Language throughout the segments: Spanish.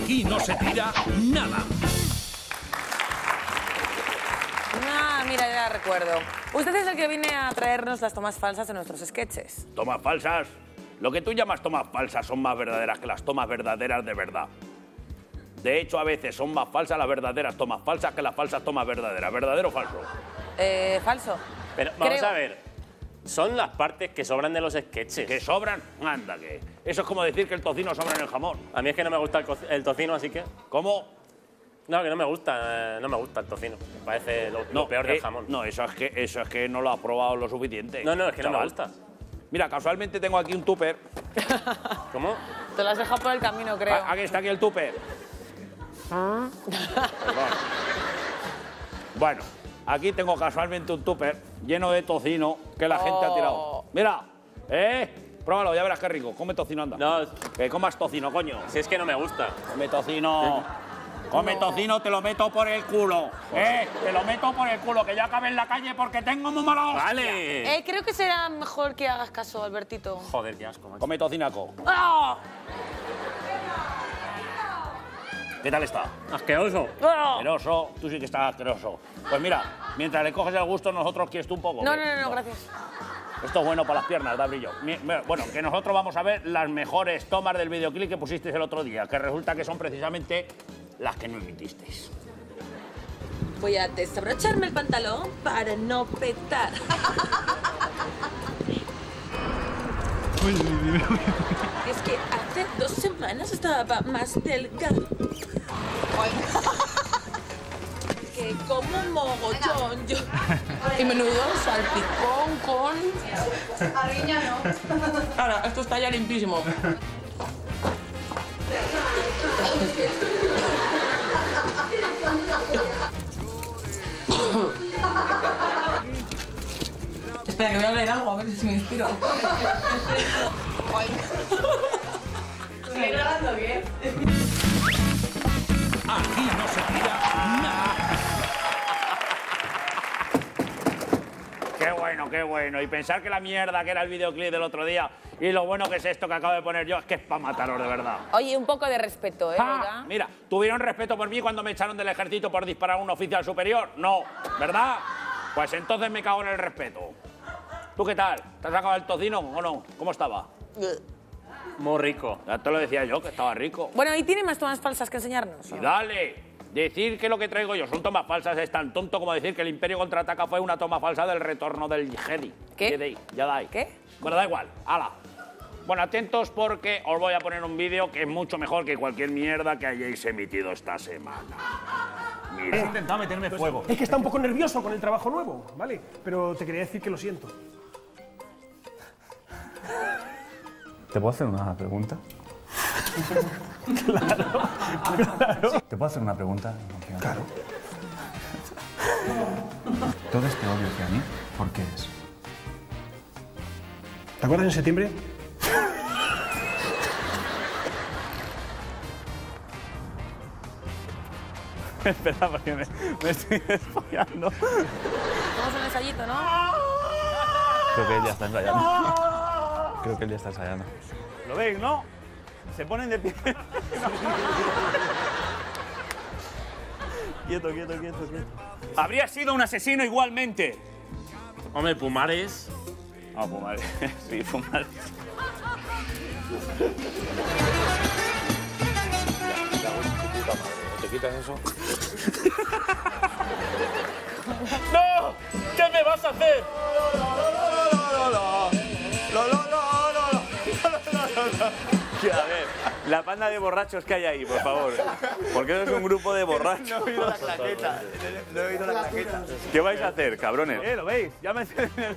Aquí no se tira nada. Ah, mira, ya recuerdo. Usted es el que viene a traernos las tomas falsas de nuestros sketches. ¿Tomas falsas? Lo que tú llamas tomas falsas son más verdaderas que las tomas verdaderas de verdad. De hecho, a veces son más falsas las verdaderas tomas falsas que las falsas tomas verdaderas. ¿Verdadero o falso? Falso. Pero vamos a ver, son las partes que sobran de los sketches. ¿Que sobran? Anda, que... Eso es como decir que el tocino sobra en el jamón. A mí es que no me gusta el tocino, así que... ¿Cómo? No, que no me gusta el tocino. Me parece lo peor del jamón. No, eso es que no lo has probado lo suficiente. No, es que chaval. no me gusta. Mira, casualmente tengo aquí un tupper. ¿Cómo? Te lo has dejado por el camino, creo. Aquí está el tupper. Bueno, aquí tengo casualmente un tupper lleno de tocino que la gente ha tirado. Mira, pruébalo, ya verás qué rico. Come tocino, anda. No. Que comas tocino, coño. Si es que no me gusta. Come tocino. Come tocino, te lo meto por el culo. Te lo meto por el culo, que ya acabé en la calle porque tengo muy mala hostia. ¡Vale! Creo que será mejor que hagas caso, Albertito. Joder, qué asco, macho. Come tocinaco. ¡Ah! ¿Qué tal está? ¡Asqueroso! Asqueroso, tú sí que estás asqueroso. Pues mira, mientras le coges el gusto, nosotros quieres tú un poco. No, gracias. Esto es bueno para las piernas, da brillo. Bueno, que nosotros vamos a ver las mejores tomas del videoclip que pusisteis el otro día, que resulta que son precisamente las que no emitisteis. Voy a desabrocharme el pantalón para no petar. Es que hace 2 semanas estaba más delgado. Que como mogollón yo. Y menudo salpicón con... Ariña no. Ahora, esto está ya limpísimo. Espera, que voy a leer algo, a ver si me inspiro. Estoy grabando bien. Aquí no se tira nada. Qué bueno. Y pensar que la mierda que era el videoclip del otro día y lo bueno que es esto que acabo de poner yo es que es para mataros de verdad. Oye, un poco de respeto, ¿verdad? Mira, ¿tuvieron respeto por mí cuando me echaron del ejército por disparar a un oficial superior? No, ¿verdad? Pues entonces me cago en el respeto. ¿Tú qué tal? ¿Te has sacado el tocino o no? ¿Cómo estaba? Muy rico. Ya te lo decía yo, que estaba rico. Bueno, ¿y tiene más tomas falsas que enseñarnos? Y dale. Decir que lo que traigo yo son tomas falsas es tan tonto como decir que el Imperio Contraataca fue una toma falsa del retorno del Jedi. ¿Qué? Jedi. ¿Qué? Bueno, da igual. ¡Hala! Bueno, atentos porque os voy a poner un vídeo que es mucho mejor que cualquier mierda que hayáis emitido esta semana. Mira. He intentado meterme fuego. Es que está un poco nervioso con el trabajo nuevo, ¿vale? Pero te quería decir que lo siento. ¿Te puedo hacer una pregunta? Claro. ¿Te puedo hacer una pregunta? Claro. Todo este odio hacia mí, ¿por qué es? ¿Te acuerdas en septiembre? Espera, porque me estoy desfollando. Hacemos un ensayito, ¿no? Creo que él ya está ensayando. Creo que él ya está ensayando. ¿Lo veis, no? Se ponen de pie. Quieto. Habría sido un asesino igualmente. Hombre, Pumares. Ah, Pumares. Sí, Pumares. ¿Te quitas eso? ¡No! ¿Qué me vas a hacer? A ver, la panda de borrachos que hay ahí, por favor. Porque eso es un grupo de borrachos. No he oído la claqueta. No he oído la claqueta. ¿Qué vais a hacer, cabrones? ¿Lo veis? Ya me encendí en el...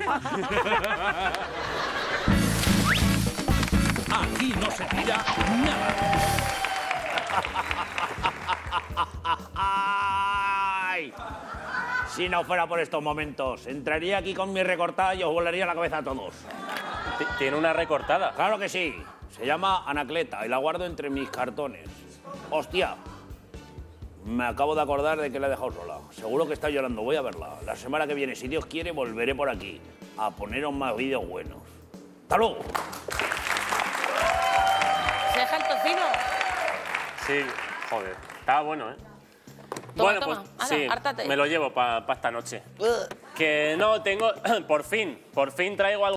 Aquí no se tira nada. ¡Ay! Si no fuera por estos momentos, entraría aquí con mi recortada y os volaría la cabeza a todos. Tiene una recortada. Claro que sí. Se llama Anacleta y la guardo entre mis cartones. ¡Hostia! Me acabo de acordar de que la he dejado sola. Seguro que está llorando. Voy a verla. La semana que viene, si Dios quiere, volveré por aquí a poneros más vídeos buenos. ¡Hasta luego! ¿Se deja el tocino? Sí. Joder, estaba bueno, ¿eh? Toma, bueno, toma. pues Ala, sí, hártate. me lo llevo para esta noche. Que no, tengo... por fin traigo algo